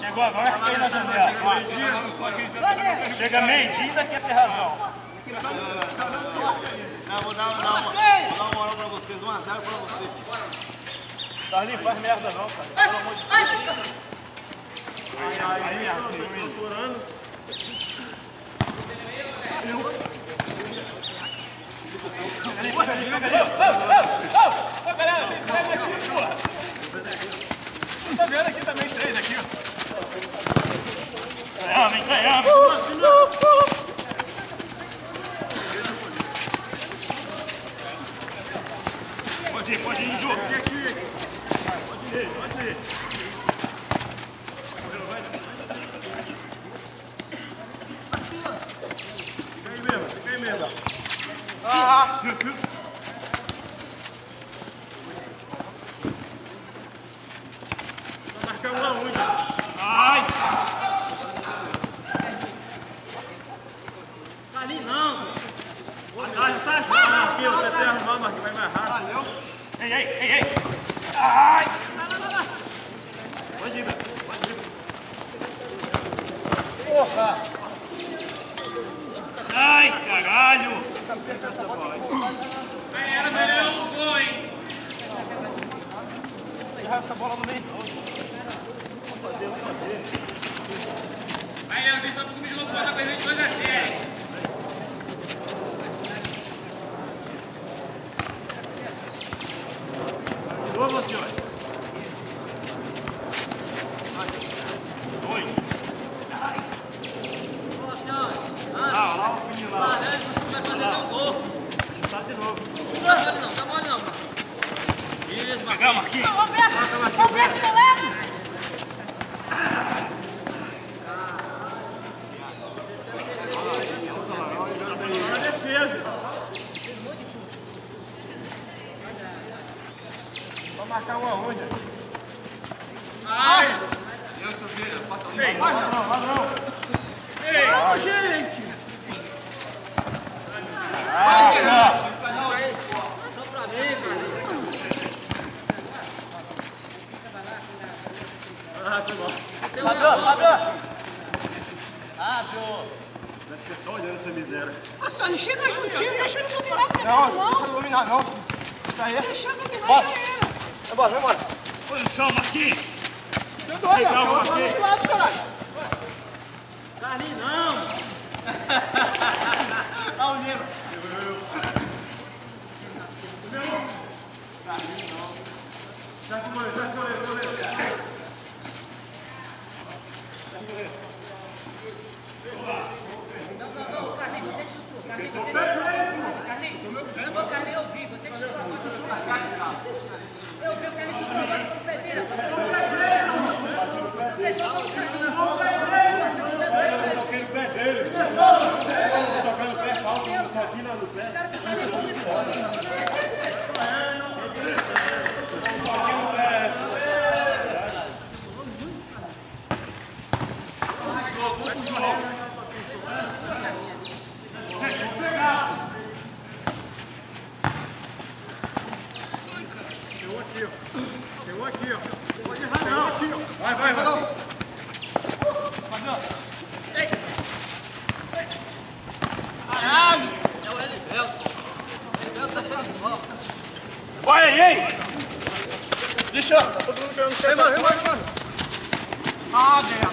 Chegou agora, fica aí na janela. Chega meio-dia, daqui a ter razão. Não, vou dar uma moral pra vocês, 1 a 0 pra vocês. Carlinhos, faz merda não, cara. Pelo amor de Deus. Aí, tô aturando. Pega ali. Ô, galera, vem aqui, porra. Você tá vendo aqui também 3 aqui, ó. Ganhamos. Pode ir, Ju. Pode ir. Fica aí mesmo. Vai marcar uma unha. Ai! Tá ali não. Marquinhos, você tem arrumar, Marquinhos, vai mais rápido. Valeu. Ei. Ai! Pode ir, velho. Porra! Ai, caralho! Era melhor um gol, hein? Errar essa bola no meio. Vamos fazer. Vai, Leandro, só porque me jogou fora, pra gente 2 a 0. Vamos, senhor. Oi. Lá o menino lá. Vai fazer um gol. Chutar de novo. Tá mole não. Isso, Marquinhos. Marquinhos. Roberto, eu levo. Na defesa. Vou marcar uma unha. Ai! Eu sou filho, falta um. Ei, não. Ei, gente! Só pra mim, cara. Fábio! Deve ter só olhando essa miséria. Nossa, chega juntinho, deixa ele dominar, porque Não, deixa ele dominar não. Isso aí. deixa ele dominar. Vai embora. Põe no chão, Marquinhos. Tem dois, Marquinhos. Tá ali não. Olha o livro. Sai com o goleiro. Não, Carlinhos, você que chutou. Carlinhos, eu vi, você que chutou. Eu vi o Carlinhos chutou agora com o pé dele. Eu toquei no pé dele. Tocar no pé, falta, não tá aqui no pé. Chegou aqui, ó. Pode errar, não. Vai. Caralho! É o Elivelto. Elivelto tá cheio de bola. Vai aí! Deixa. Tá todo mundo pegando o pé. Vai. Ah, Deus.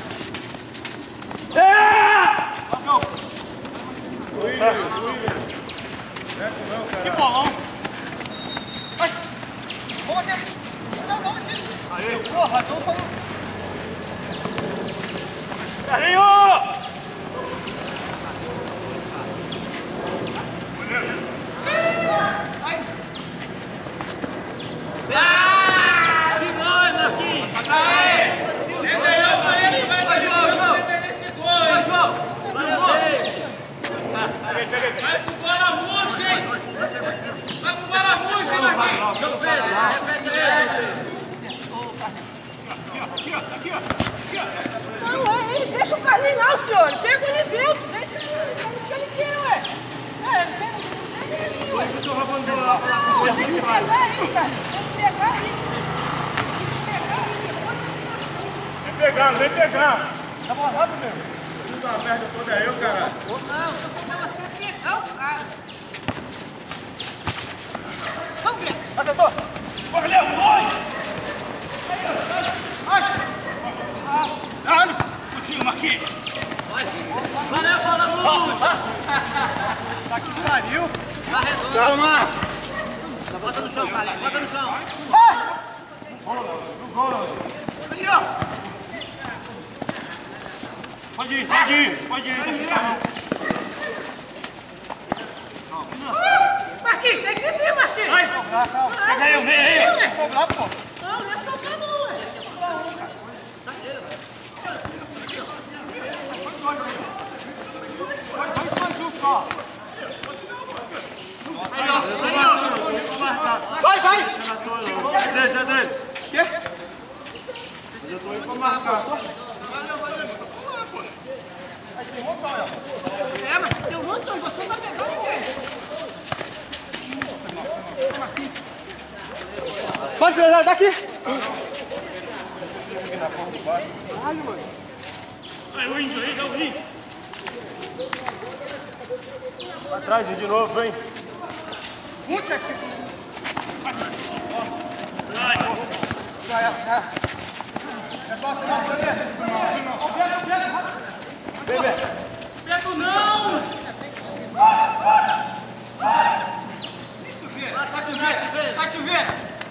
Que bolão. Vai. Vamos aqui. Aí. Porra, então falou. Carlinhos! Que gol, Marquinhos! Quem ganhou foi ele que vai fazer esse gol, hein? Vai pro bola murcha, hein? Vai pro bola murcha, Marquinhos! Repete ele! Aqui, ó. Não, deixa o Carlinhos lá, senhor. Pega o Elivelto. Deixa o que ele quer, ué. Pega ele, ué. Eu tô roubando bola lá. Não, tem que pegar ele, cara. Tem que pegar ele. pegar, não vem pegar. Tá bom, rápido mesmo. Tudo a merda toda é eu, caralho. Não, eu tô com você aqui, não, cara. Vamos ver. Atentor. Corre, Léo, corre! Caralho. Contigo, Marquinhos. Valeu, fala muito! Tá que pariu. Tá redondo. Calma. Bota no chão, Carlinhos, bota no chão. No gol, ali, ó. Pode ir, pode ir, pode ir. Deixa eu ficar, Marquinhos, tem que vir, Marquinhos. Vai! Pega aí, o meio aí! cobrar, pô. Não, não é tocar não, ué. Vai, vai! É dele. Quê? Eu tô indo pra marcar. É, mas tem um montão, você não vai pegar ninguém. Pode tirar daqui. Vai o índio aí, vai o índio! Atrás de novo, vem. Vem, vem. Pego não! Vai chover!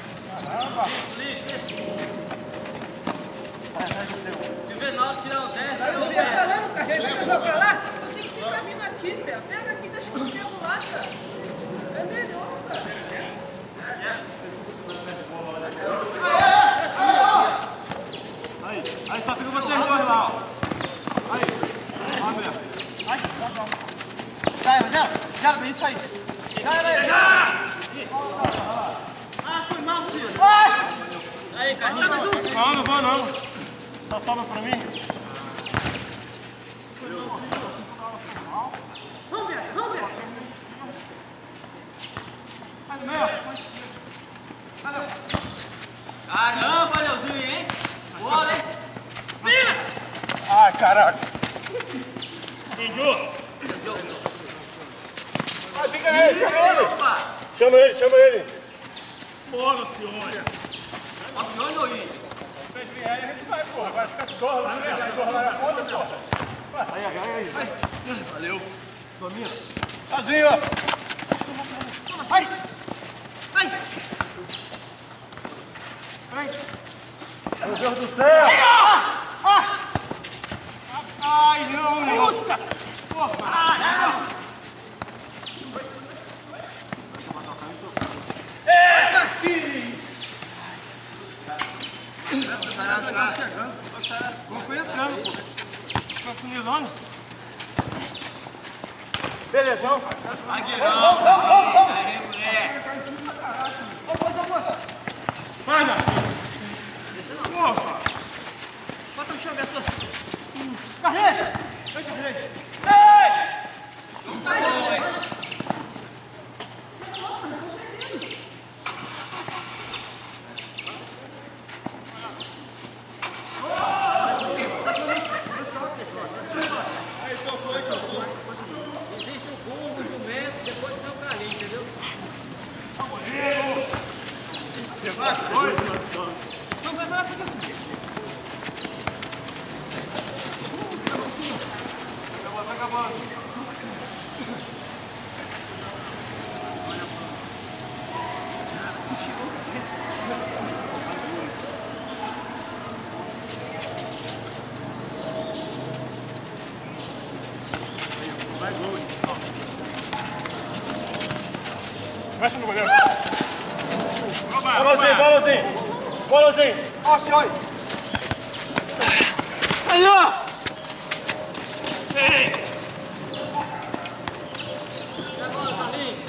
Silvio, na hora de tirar o 10, Eu tô falando, cara, ele vai jogar lá, eu tenho que ficar vindo aqui, velho. Pega aqui, deixa eu pego lá, cara. É melhor, cara. Aí só fica vocês dois lá, ó. Aí. Ó mesmo. Aí. Já era, já era, isso aí. Já era. foi mal, filho. Aí, Não, Carlinhos. não vou não. Só toma pra mim. Vamos ver, vamos ver. Caramba, Leozinho, hein? Bola, hein? Ai, caraca. Índio! Vai, fica ele, chama ele. Opa! Chama ele, chama ele. Bora, senhor! Ó, que olho aí. Se vier aí, a gente vai, porra. Vai ficar de gorra lá, né? De gorra lá na ponta, porra. Aí. Valeu! Dominha. Sozinho, ó. Vai. Vai. Meu Deus do céu. Ai, não. Puta! Vamos entrando, pô. Tá funilando. Belezão. Zagueirão. Vamos. Aí, moleque. Vai, Marcos. Bota no chão, Beto. Carreira. Vem, carreira. Existe um gol, um movimento, depois tem o Carlinhos, entendeu? Não vai lá porque assim. Mexe no goleiro. Bolozinho. Ó, senhor. Aí, ó. Ei! E agora, Carlinhos?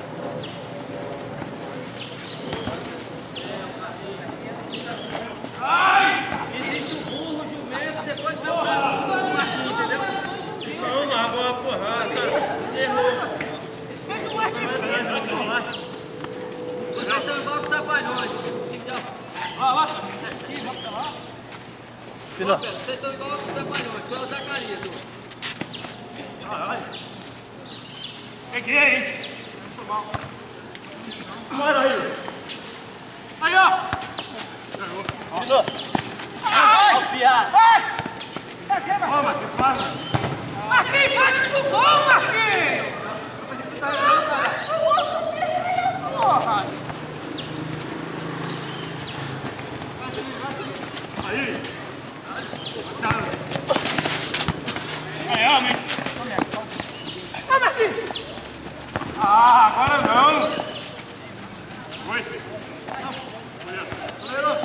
Existe um burro, um jumento, depois tem o Marquinhos, entendeu? Não, largou a porrada. Errou. Fez um mais difícil. Você tá igual que trapalhões. Vai lá. Vocês estão igual aos trapalhões, tu é o Zacarias. Peguei, hein? Bora aí. Aí, ó. Tirou. Vai, fiado. Vai! Ó, Marquinhos, para. Marquinhos, bate no gol, Marquinhos! Porra! Aí. Ganhamos, hein? Vai, Marquinhos! Ah, agora não. Foi, filho. Goleiro.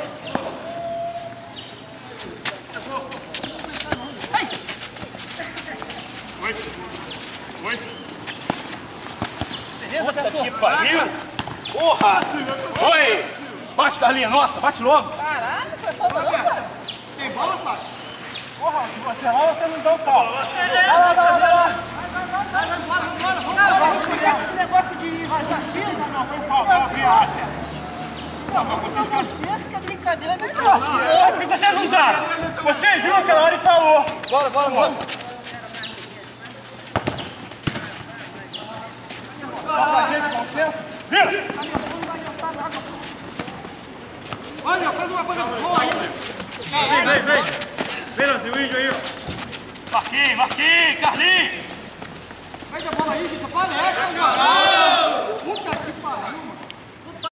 Oi. Beleza, Puta que pariu. Porra. Oi. Bate, Carlinha. Nossa, bate logo. Caralho, foi falta não, cara? Tem bola, pai? Porra, se você não, você não dá o pau. Vai lá. Vamos cuidar com esse negócio de exagero. Não, foi falta, eu vi a Não, vamos usar vocês, que a brincadeira é melhor. Por que vocês não usaram? Você viu aquela hora e falou. Bora. Fala, gente, consenso. Vira! Olha, faz uma coisa boa aí. Vem, Brasil, índio aí, ó. Marquinhos, Carlinhos. Pega a bola aí, gente. Fala, caralho. Puta que pariu, mano.